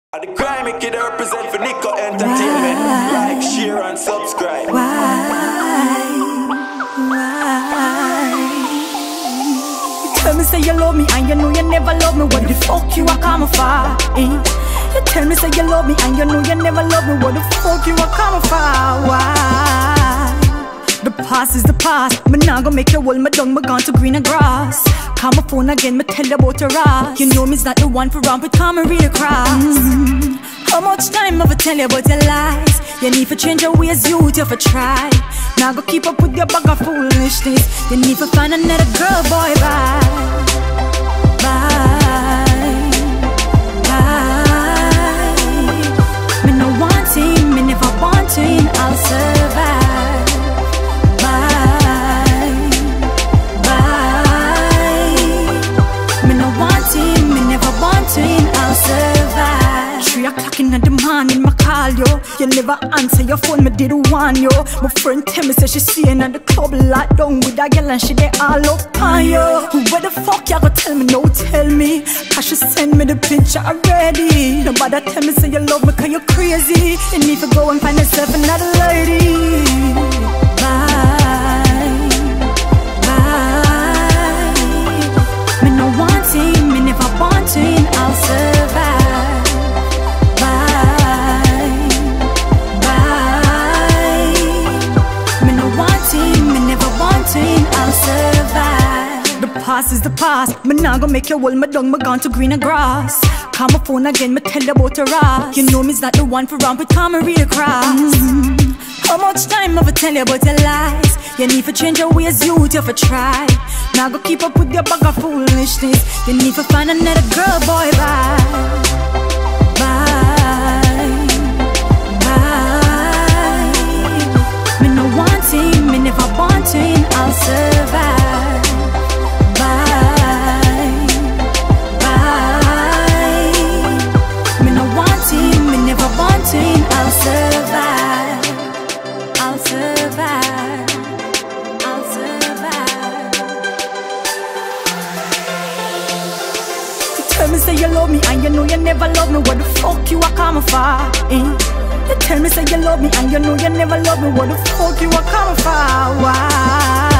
The Grimy Kid represent for Nico Entertainment. Like, share and subscribe. Why? You tell me say you love me and you know you never love me. What the fuck you are coming for? You tell me say you love me and you know you never love me. What the fuck you are coming for? Why? The past is the past. Me nah go make you hold me down. Me gone to greener grass. Call my phone again, me tell you about your ass. You know me's not the one for ramp with come and read across. How much time I've tell you about your lies? You need to change your ways, you have to try. Now go keep up with your bag of foolishness. You need to find another girl, boy, bye. Bye, bye. Me no wanting, me never wanting, I'll survive. I'll survive. 3 o'clock in the morning, I call you. You never answer your phone, me did warn you. My friend tell me say she seeing at the club locked down with that girl and she they all up on you. Where the fuck you gonna tell me? No, tell me. Cause she send me the picture already. Nobody tell me say you love me cause you're crazy. You need to go and find yourself another lady. Bye, bye. Me no wanting, me never wanting, I'll survive. Bye, bye. Me no wanting, me never wanting, I'll survive. The past is the past. Me nah go make you hold me down. Me gone to greener grass. Call my phone again, me tell you about your ass. You know me's not the one for ramp with come and read across. How much time I've tell you about your lies? You need to change your ways, you have to try. Now go keep up with your bag of foolishness. You need to find another girl, boy, bye. Bye, bye. Me no wanting, me never wanting, I'll survive. Bye, bye. Me no wanting, me never wanting, I'll survive. I'll survive. I'll survive. You tell me say you love me and you know you never love me. What the fuck you are coming for? You tell me say you love me and you know you never love me. What the fuck you are coming for? Why?